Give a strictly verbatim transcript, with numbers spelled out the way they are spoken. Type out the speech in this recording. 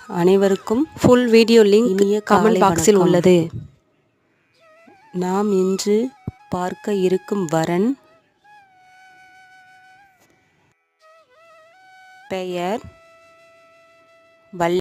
அனைவருக்கும் full video link இனிய comment காலை பாக்ஸில் வணக்கம். உள்ளது. நாம் இன்று பார்க்க இருக்கும் வரன் பெயர் வள்ளி.